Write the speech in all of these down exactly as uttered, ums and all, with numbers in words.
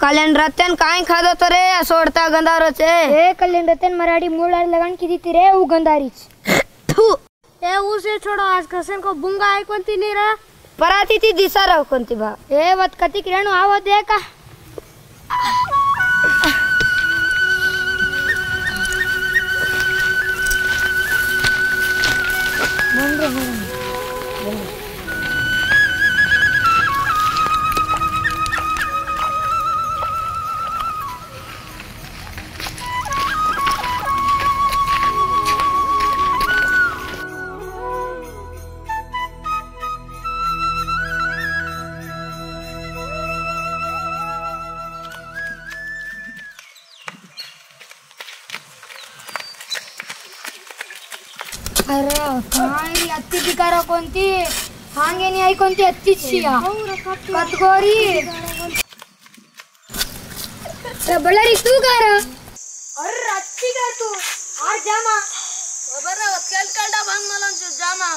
कल्याण रतन काय खादो तो रे सोडता गंदारो छे ए कल्याण रतन मराठी मूळ लगान की ती रे उ गंदारीच थू ए उसे छोड़ो आज कसन को बुंगा आई कोणती नी रे पराती ती दिसा राव कोणती बा ए वत कती किरणो आवा दे का मन रे मन अरे काय अत्ती दिकारा कोणती हांगे नी आई कोणती अत्तीच शिया कतगोरी ए बळरी तू कर अरे अत्ती का तू आ जामा बरं वकेल कांडा भांग मला जामा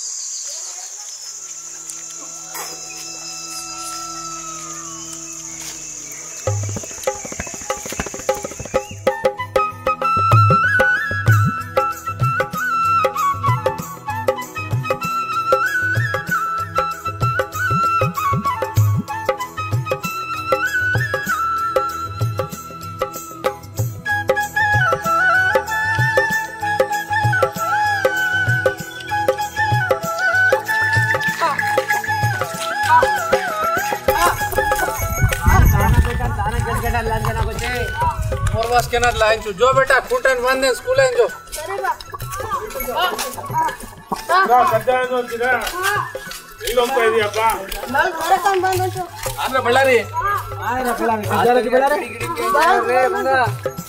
केना लाइन जो जो बेटा खूंटन बांध दे स्कूल है जो अरे बा ना कद्दा जो चिरा इलोम पे दिया पा नल घरे काम बंद हो आरे बल्लारी आरे बल्लारी हजार की बल्लारी रे बंदा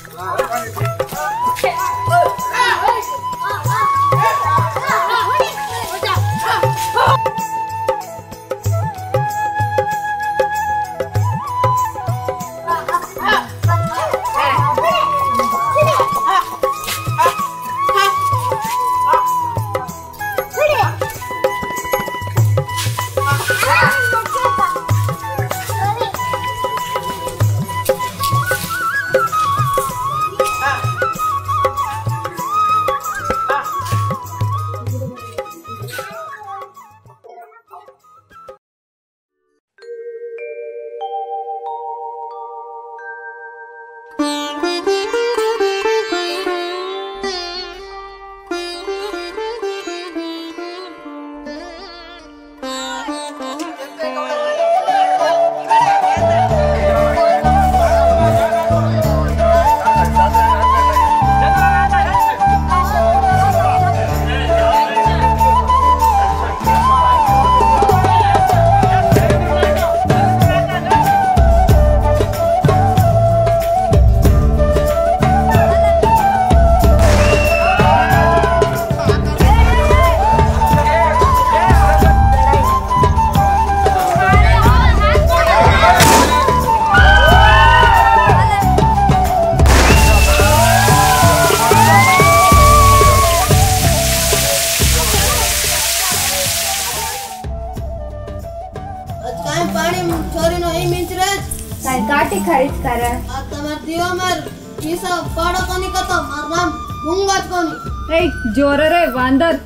जोर रे वांदर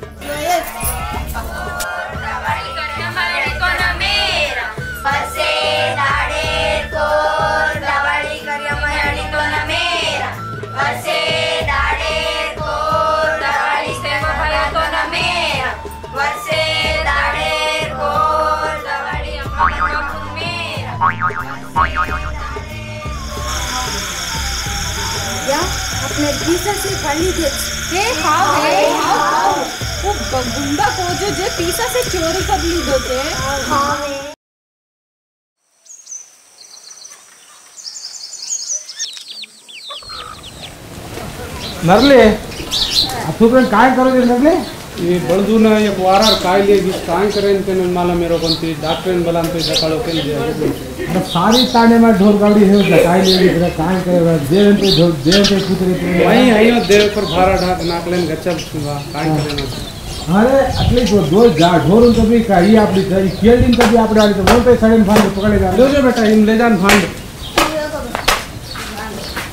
अपने पीसा से खाली दे हे हां हे हां वो गुंडा को जो जे पीसा से चोरी कर ली दोते हां वे नरले आपण काय करू दे नरले ये बळदून एक वारार कायले दिस काय करेन ते मला मेरो कोणती डॉक्टरन बलान ते सकाळो केल दे सारी ताने में ढोर गाड़ी है कायले दिस काय करे देव पे ढोर देव पे पुत्री वही आयो देव पर भारा ढाक नाकलेन गचब सुवा काय करेन अरे अटली जो दो जा ढोर तो भी काई आपली केल दिन तो भी आपडे आली तो वो पे सडन फांड पकड़े जा लो जो बेटा इन ले जान फांड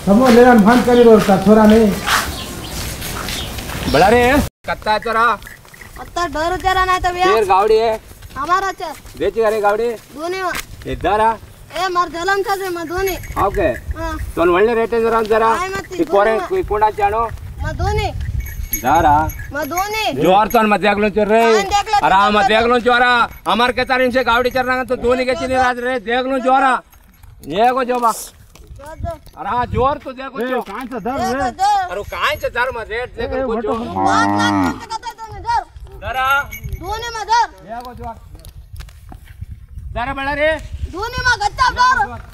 समो लेना भान करी रोता छोरा नहीं बड़ा रे कत्ता चरा अत्ता डर चरा नहीं तो तेर गावड़ी है हमारा चर बेची करे गावड़ी दोनी इधर आ ए मर जलम छे म दोनी ओके हां तो ಒಳ್ಳೆ ರೇಟ್ ಜರ ಜರಾ ಈ ಕೋರೆ ಈ ಕೋಣ ಚಾಣೋ म दोनी जरा म दोनी जोर तो मत देखलो चर रे आराम मत देखलो जोरा हमार के तारिन से गावड़ी चरना तो दोनी के चिनी राज रे देखलो जोरा ये को जोबा अरे हां जोर तो देखो जो काहे से डर रे अरे काहे से डर मत रेट देख कुछ जो पांच लाख का तो दोनी डर जरा दोनी में डर ये को जोर जरा बड़ा रे दोनी में गच्चा डर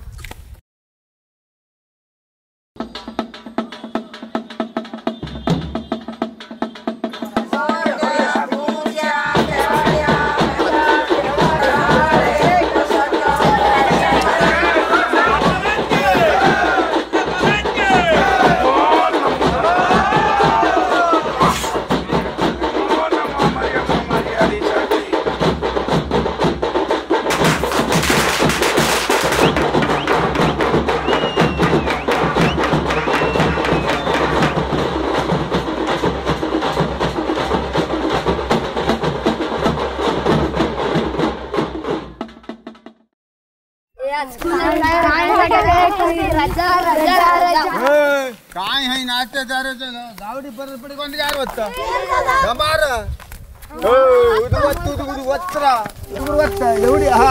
काय है नाचते जा रहे थे गावडी पर पड़ी कौन जा रहे होता गमार ओ उदु वत्तु उदु वत्रा उदु वत्ता एवढी हा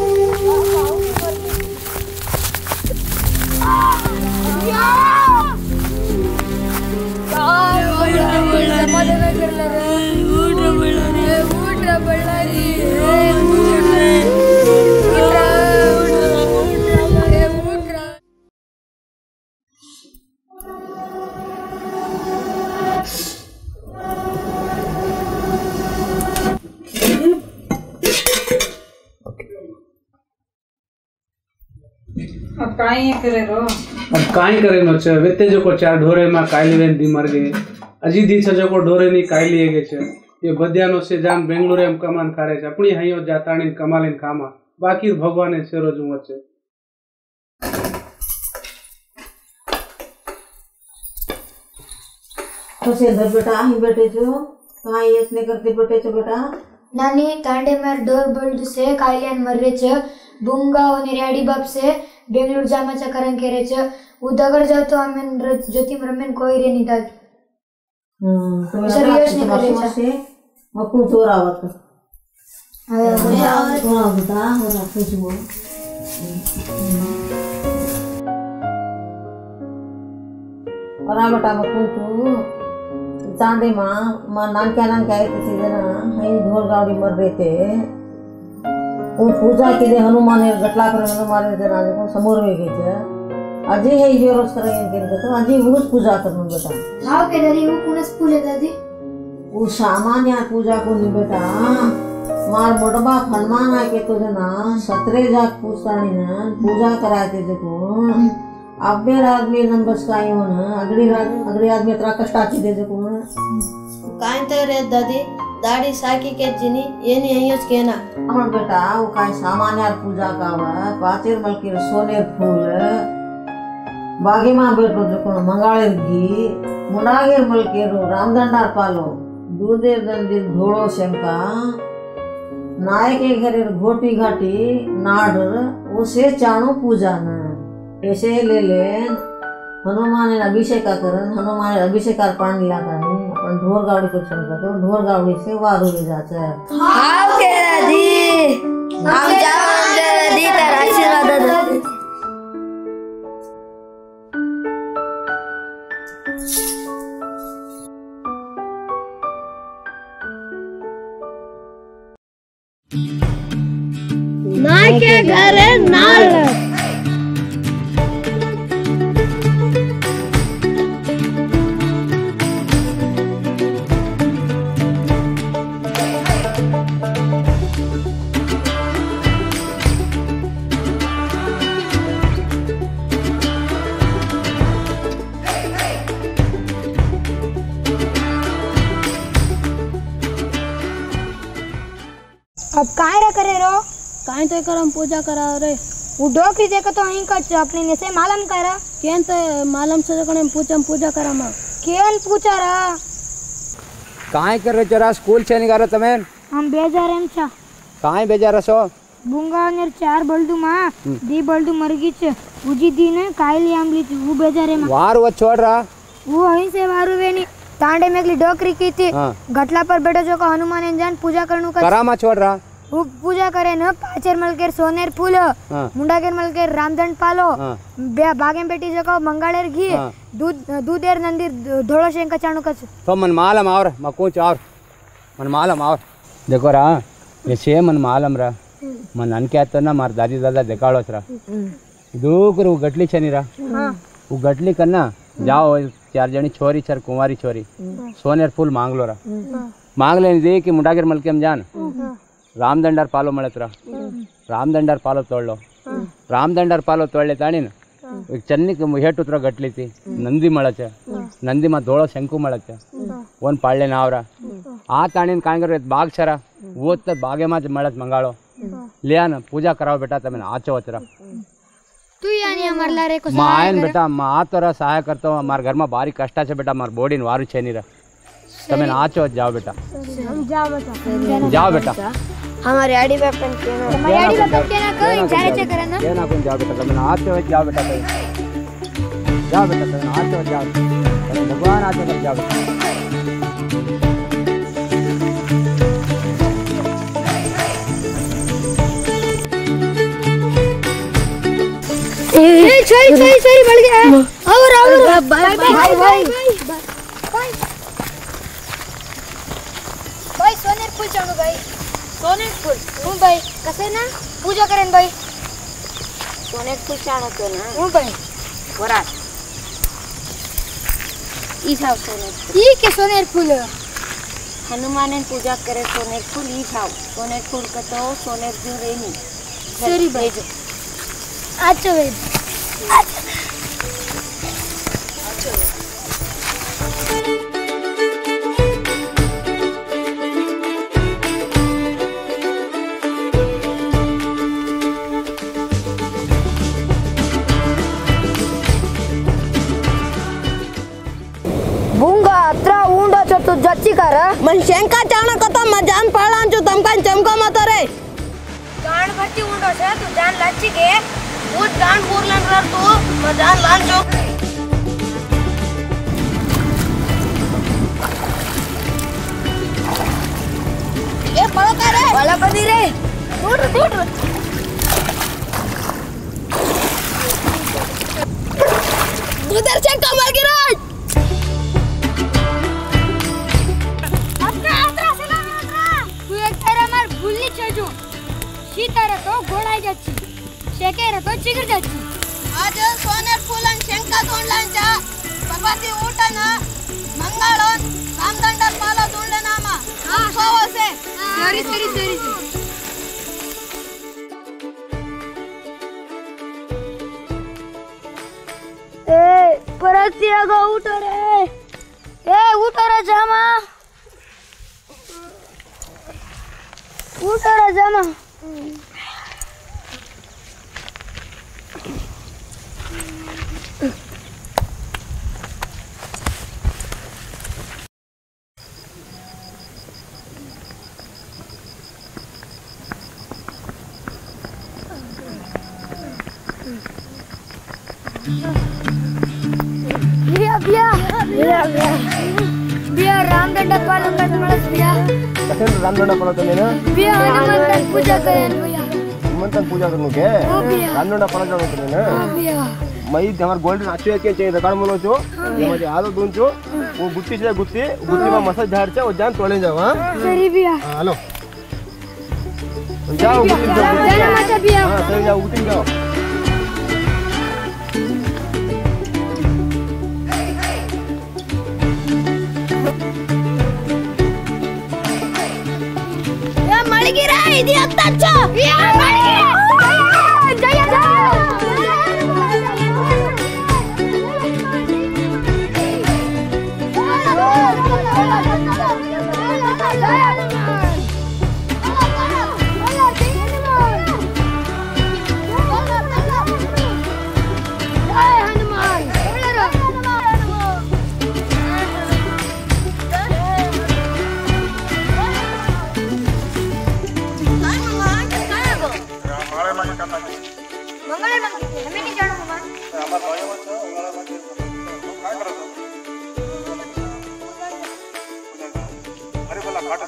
अब काई करे रो अब काई करे नो छे वेते जो को चार ढोरे में काईली वेन दी मर गए अजी दी छ जो को ढोरे नी काईली गे छे ये बदियानो से जान बेंगलुरु एम कमान करे छे अपनी हयो जाताणी कमालीन खामा बाकी भगवाने सेरो जो वचे तो से घर बेटा ही बैठे जो काई इसने करते बैठे छो बेटा नानी तांडे में डोर बोल्ड से काइलियन मर रे छ बुंगा और रेडी बाप से बेंगलुरु जामा चकरन के रे छ उदगर जाओ तो हमें ज्योति मरमेन कोई रे नहीं दाद हम्म तो सर योजना करे छ से मकु चोरावत हां हां बेटा हो रखो जो और बेटा मकु तो चांदे मां मां नान क्या नान क्या है सीजन है ढोल गावड़ी मर रहे थे वो पूजा के लिए हनुमान गटला करे मतलब मारे जना को समोर में गई थे अजय है ये रोज करे इनके तो अजय वो पूजा करनु बेटा हां के दरी वो पुनस पूजा दादी वो सामान्य पूजा को नहीं बेटा मार मोटबा हनुमान आए के तो जना सत्रह जाग पूछतानी ना पूजा कराते देखो अब मेरा आदमी नंबर्स का आयो ना अगली रात अगली आदमी इतना कष्ट आती दे देखो काहे ते रे दादी दाढ़ी साकी के जिनी ये नहीं है उसके ना हमर बेटा वो काय सामान्य पूजा का वा पाचेर मलके सोने फूल बागे मां बेटो देखो मंगाळेर घी मुंडागेर मलके रो रामदंडार पालो दूधेर दंदिर धोळो शंका नायक के घरेर घोटी घाटी नाड उसे चाणो पूजा ना ऐसे ले लेन हनुमान अभिषेक करन हनुमान अभिषेकार पानी लाता नहीं अपन ढोर गावड़ी को चलता तो ढोर गावड़ी से वारू ले जाता है हां के दादी हम जाओ दादी तेरा आशीर्वाद दादी नाई के घर है नाल अब काहे रे करे रो काहे तो करम पूजा करा रे वो डॉक्टरी देखो तो અહીં કચ अपने ने से मालूम करा केन तो मालूम से कोने पूछम पूजा करा मा केन पूछा रा કાંઈ કરે જરા સ્કૂલ છે ની કરે તમે हम बेजार एम छा કાંઈ બેજાર છો बुंगा ने चार बल्दू मा दी बल्दू मरगी छे उजी दी ने कायली आमली वो बेजारे मा વાર વચ છોડ રા वो અહીં से वारू वेनी तांडे मेगली डोकरी की थी घटला पर बैठो जो को हनुमान जान पूजा करनु का करामा छोड़ रा वो पूजा करे न पाचर मलकेर सोनेर फूल मुंडाकेर मलकेर रामदंड पालो बागे बेटी जो को मंगाळेर घी दूध दूधेर नंदी धोळो शेंका चाणु कछ तो मन मालम आवर मकुच आवर मन मालम आवर देखो रा ये से मन मालम रा मन अनके आतो ना मार दादी दादा देखाळोच रा दूकर वो गटली छनी रा वो गटली करना जाओ चार जणी छोरी चार कुंवारी छोरी सोनेर फूल मांग लो रा मांग लेनी दे कि मुंडाकेर मलकेम जान रामदंडार पालो मळत रा रामदंडार पालो तोड़लो रामदंडार पालो तोड़ले ताणीन एक चन्नी हेट उतर गटली थी नंदी मळच नंदी मा धोळो शंकु मळच ओन पाळले नावरा आ ताणीन काय कर बाग छरा वो त बागे मा ज मळत मंगाळो लिया न पूजा कराव बेटा तमे आचो वचरा तू यानी अमरला रे को मायन बेटा मा आ तोरा सहाय करतो मार घर में भारी कष्टा छे बेटा मार बॉडी न वारू छे नी रा तमे आचो जाओ बेटा हम जाओ बेटा जाओ बेटा हमारी आड़ी वेपन के ना हमारी आड़ी वेपन के ना कोई चारे चे करे ना ये ना कोई जाओ बेटा तमे आचो जाओ बेटा जाओ बेटा तमे आचो जाओ भगवान आचो जाओ ए छोरी छोरी छोरी बढ़ गया और और बाय बाय बाय भाई सोनेर फूल चाणू भाई सोनेर फूल हूं भाई कसे ना पूजा करेन भाई सोनेर फूल चाणो तो ना हूं भाई वरा ई थाव सोनेर ई के सोनेर फूल हनुमान पूजा करे सोनेर फूल ई थाव सोनेर फूल का तो सोनेर जो रेनी सरी भाई अच्छा भाई अच्छा बुंगा अत्रा ऊंडो छो तू जच्ची कर मन शंका चाणो कतो म जान पाळान जो तमकान चमको मत रे गाण भट्टी ऊंडो छे तू जान लाची के वो जान बोरलन रे तू म जान लान जो ए पळो का रे वाला पदी रे उठ उठ उधर से कमर गिरा तू एक तेरा मार भूलनी छजू सीतारा तो गोळाई जाची शेकेरा तो चिगर जाची आज सोनेर फूलन शंका तोंडलांचा भगवती ऊटन मंगळोन रामदंडर पालो तोंडले नामा हां सोवसे सरी सरी सरी ए परतिया गो उठो रे ए उठो रे जामा उठो रे जामा बिया बिया बिया बिया रामदंड पालन कर मळस बिया कसे रामदंड पालो तो ने बिया हनुमान पूजा करेन बिया हनुमान पूजा करनु के रामदंड पालो जानो तो ने बिया मई हमार गोल्डन आचो के चे रकाड मोलो छो ये मजे आदो दून छो वो गुत्ती से गुत्ती गुत्ती में मसा झाड़ छे वो जान तोले जाओ हां सरी बिया हेलो जाओ गुत्ती जाना मत बिया हां सही जाओ गुत्ती जाओ मळगिरा इदी अत्ताच बिया मळगिरा जय जय मंगल मंगल हमें नहीं जाना मोहन हमारा भाई मत हमारा मत काय करत अरे बोला काटा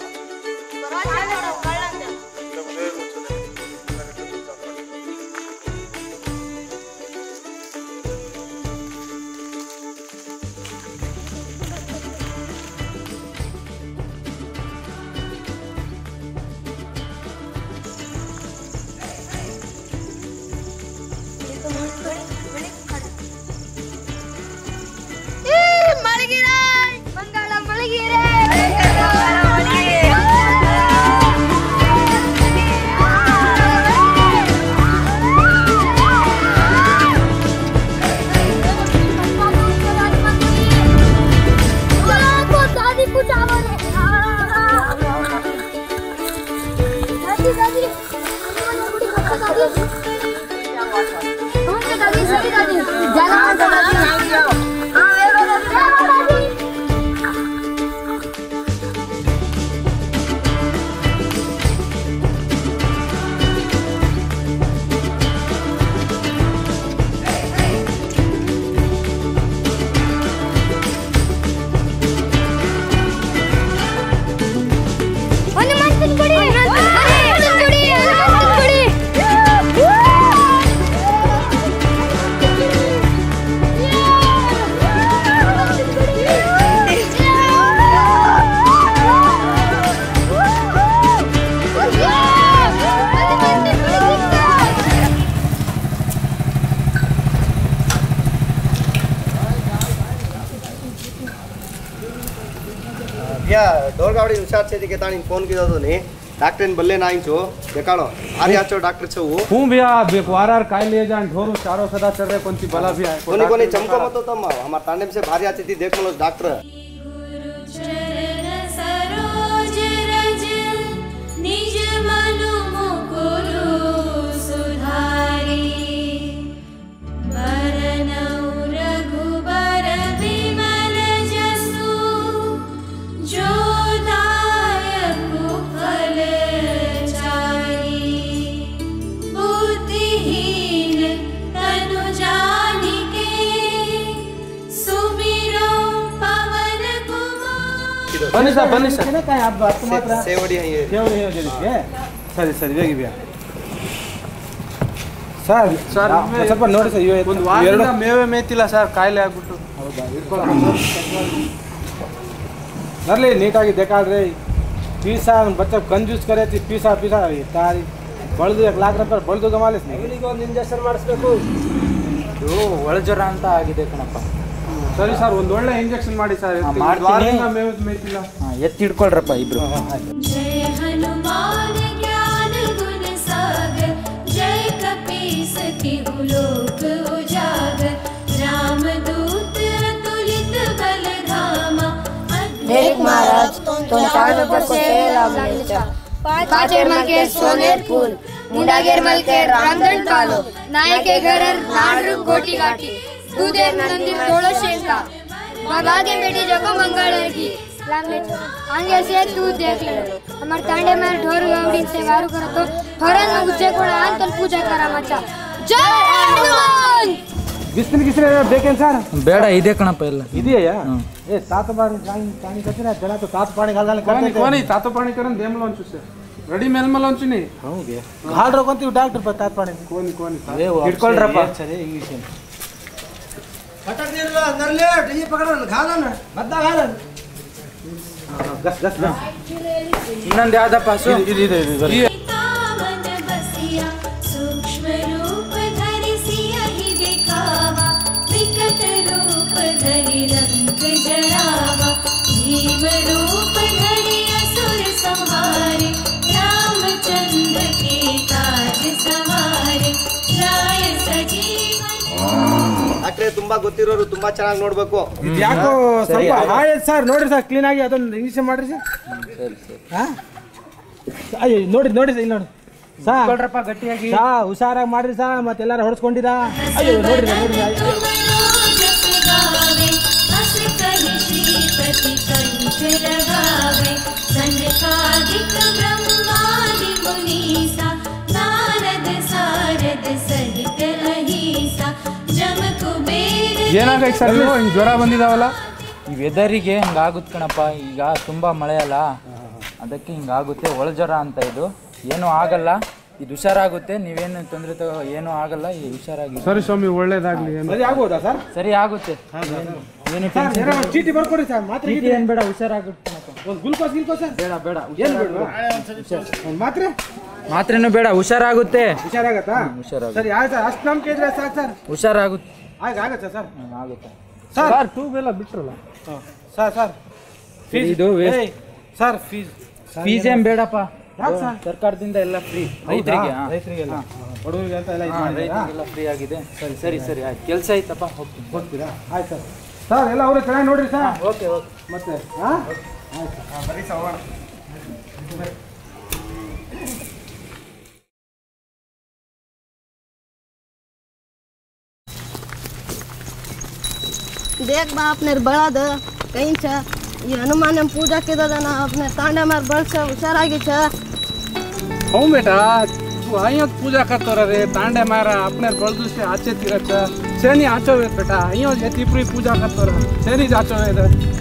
डोर गावड़ी हुशार छे के ताणी फोन कीधो तो ने डॉक्टर ने बल्ले ना आई छो देखाड़ो आरे आचो डॉक्टर छो वो हूं भैया बेवारार काय ले जान ढोरो चारो सदा चल रे कोनती भला भी आए कोनी कोनी चमको मत तम हमार तांडे से भारी आती थी देख लो डॉक्टर सरोज रज निज मनु मुकुरु सुधारी वरनौ रघुबर विमल जसु जो बनी सा बनी सा ना काय आप बात मात्र सेवड़ी है ये सेवड़ी है जल्दी है सरी सरी वेगी भैया सर सर ಸ್ವಲ್ಪ ನೋಡಿ ಸರ್ ಇವೆ ಒಂದು ವಾರದಿಂದ ಮೇವೆ ಮೇತಿಲ್ಲ ಸರ್ ಕಾಯಿಲೆ ಆಗ್ಬಿಟ್ಟು ಹೌದಾ ಇಟ್ಕೊಳ್ಳಿ ನರ್ಲಿ ನೀಟಾಗಿ देखाಡ್ರಿ पीसा बच्चा कंजूस करे थी पीसा पीसा तारी ಬಳ್ದು एक लाख ರೂಪಾಯಿ ಬಳ್ದು ಗಮಾಲಿಸ್ ಇವನಿಗೆ ಒಂದು ಇಂಜೆಕ್ಷನ್ ಮಾಡಿಸಬೇಕು ಇದು ಒಳಜರ ಅಂತ ಆಗಿದೆ ಕಣಪ್ಪ ಸರಿ ಸರ್ ಒಂದು ಒಳ್ಳೆ ಇಂಜೆಕ್ಷನ್ ಮಾಡಿ ಸರ್ ವಾರದಿಂದ ಮೇವೆ ಮೇತಿಲ್ಲ ಎತ್ತಿ ಹಿಡ್ಕೊಳ್ರಪ್ಪ ಇಬ್ರು ಜಯ ಹನುಮಾನ್ ಜ್ಞಾನ ಗುಣ ಸಾಗರ ಜಯ ಕಪೀಸ ತಿಹು ಲೋಕ ಉಜಾಗರ ರಾಮದೂತ ಅತುಲಿತ ಬಲಧಾಮ देख महाराज तुम चार पर को लाभ लेचा काचेर मल के सोनेर फूल मुंडागेर मल के रामदंड कालो नायक के घर नाडरू गोटी गाटी दूधेर नंदी तोड़ो शेंका बागे बेटी जको मंगल की आगे से तू देख ले हमार तांडे में ढोर गावड़ी से वारू करो तो हरन उज्जे कोड़ा अंतन पूजा करा मचा जय हनुमान ಬಿಸ್ತಿನ ಗಿಸ್ತಿನ ಬೇಕೇನ್ ಸರ್ ಬೇಡ ಇದೆ ಕಣಪ್ಪ ಎಲ್ಲ ಇದೆಯಾ ए तात बार पानी पानी करते ना जला तो तात पानी घाल घाल करते कोनी तात पानी करन देम लोंचु से रेडी मेल में लोंचु नहीं ಹೌಗೆ घाल रो कोंती डॉक्टर पर तात पानी कोनी कोनी ಹಿಡ್ಕೊಳ್ರಪ್ಪ ಸರಿ ಈ ವಿಷಯ फटक दे लो नरले ये पकड़ घाल ना मद्दा घाल गस गस ಇನ್ನೊಂದು ಯಾವ್ದಪ್ಪ ಸು ಇದು ಇದು ಇದು सूक्ष्म रूप धरि ही दिखावा विकट रूप धरि रंग जरावा भीम रूप धरि असुर संहारे रामचंद्र के काज सवारे राय सजीवन ಡಾಕ್ಟ್ರೇ ತುಂಬಾ ಗೊತ್ತಿರೋರು ತುಂಬಾ ಚೆನ್ನಾಗಿ ನೋಡ್ಬೇಕು ಯಾಕೋ ಸ್ವಲ್ಪ ಹಾಯ್ ಸರ್ ನೋಡ್ರಿ ಸರ್ ಕ್ಲೀನ್ ಆಗಿ ಅದೊಂದು ಇಂಜೆಕ್ಷನ್ ಮಾಡ್ರಿ ಸರ್ ಸರಿ ಸರಿ ಹಾ ಅಯ್ಯೋ ನೋಡಿ ನೋಡಿ ಇಲ್ಲಿ ನೋಡಿ ಸಾ ಕೊಡ್ರಪ್ಪ ಗಟ್ಟಿಯಾಗಿ ಸಾ ಹುಷಾರಾಗಿ ಮಾಡ್ರಿ ಸಾ ಮತ್ತೆ ಎಲ್ಲಾರು ಹೊಡ್ಸ್ಕೊಂಡಿರಾ ಅಯ್ಯೋ ನೋಡ್ರಿ ನೋಡ್ರಿ श्रीपति कंठ लगावे सनकादिक ब्रह्मादि मुनीसा नारद सारद सहित अहिंसा जम कुबेर ಏನಾಗೈತೆ ಸರ್ ಇದು ಹಿಂಗೆ ಜ್ವರ ಬಂದಿದಾವಲ್ಲ? ಈ ವೆದರಿಗೆ ಹಿಂಗಾಗುತ್ತೆ ಕಣಪ್ಪ. ಈಗ ತುಂಬ ಮಳೆ ಅಲ್ಲ, ಅದಕ್ಕೆ ಹಿಂಗಾಗುತ್ತೆ. ಒಳಜ್ವರ ಅಂತ ಇದು. ಏನೂ ಆಗಲ್ಲ, ಇದು ಹುಷಾರಾಗುತ್ತೆ. ನೀವೇನು ತೊಂದರೆ ತಗೋ, ಏನೂ ಆಗಲ್ಲ, ಈ ಹುಷಾರಾಗಿ. ಸರಿ ಸ್ವಾಮಿ, ಒಳ್ಳೇದಾಗ್ಲಿ. ಸರಿ ಆಗ್ಬೋದಾ ಸರ್? ಸರಿ ಆಗುತ್ತೆ. ಏನು ಚೀಟಿ ಬರ್ಕೊಡಿ ಸರ್. ಮಾತ್ರೆ ಚೀಟಿ ಏನು ಬೇಡ, ಹುಷಾರಾಗುತ್ತೆ. ಒಂದು ಗ್ಲೂಕೋಸ್ ಗಿಲ್ಕೋಸ್ ಬೇಡ ಬೇಡ. ಏನು ಬೇಡ, ಒಂದು ಮಾತ್ರೆ ಮಾತ್ರೆನೂ ಬೇಡ, ಹುಷಾರಾಗುತ್ತೆ. ಹುಷಾರಾಗತ್ತಾ? ಹುಷಾರಾಗುತ್ತೆ. ಸರಿ ಆಯ್ತು ಸರ್, ಅಷ್ಟು ನಂಬಿಕೆ ಇದ್ರೆ ಸಾಕು ಸರ್. ಹುಷಾರಾಗುತ್ತೆ. ಆಗ ಆಗತ್ತೆ ಸರ್? ಆಗುತ್ತೆ ಸರ್. ಟ್ಯೂಬ್ ಎಲ್ಲ ಬಿಟ್ರಲ್ಲ ಸರ್. ಸರ್ ಫೀಸ್ ಇದು ಸರ್, ಫೀಸ್ ಫೀಸ್ ಏನು ಬೇಡಪ್ಪ. ಯಾಕೆ ಸರ್? ಸರ್ಕಾರದಿಂದ ಎಲ್ಲ ಫ್ರೀ ರೈತರಿಗೆ. ರೈತರಿಗೆಲ್ಲ ಬಡವರಿಗೆ ಅಂತ ಎಲ್ಲ ರೈತರಿಗೆಲ್ಲ ಫ್ರೀ ಆಗಿದೆ. ಸರಿ ಸರಿ ಸರಿ ಆಯ್ತು. ಕೆಲಸ ಐತಪ್ಪ, ಹೋಗ್ತೀನಿ. ಹೋಗ್ತೀರಾ? ಆಯ್ತು ಸರ್. ಸರ್ ಎಲ್ಲ ಅವರು ಚೆನ್ನಾಗಿ ನೋಡ್ರಿ ಸರ್. Okay okay. ಮತ್ತೆ ಹಾಂ ಆಯ್ತು. ಬರೀ ಸವಾಣ देख बा अपने बड़ाद कहीं छ ये हनुमान पूजा के दादा अपने तांडे मार बड़ छ हुशारागी छ। हो बेटा, तू अहियों पूजा करतो रे तांडे मारा अपने बळदू से आचे तीरत सेनी आचो वे बेटा, अहियों जे तीपरी पूजा करतो रे सेनी जाचो वे।